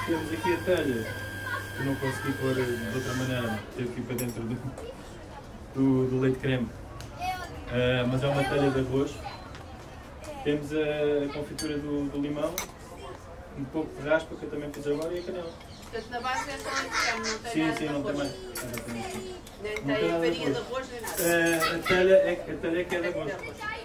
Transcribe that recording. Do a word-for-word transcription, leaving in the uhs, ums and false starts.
Temos aqui a telha, que não consegui pôr de outra maneira, teve que ir para dentro do, do, do leite creme, uh, mas é uma telha de arroz. Temos a, a confitura do, do limão, um pouco de raspa que eu também pus agora e a canela. Portanto, na base é só leite creme, não tem sim, nada sim, de não tem arroz. mais. Nem tem farinha de arroz nem nada. Uh, a telha é, a telha é que é de arroz.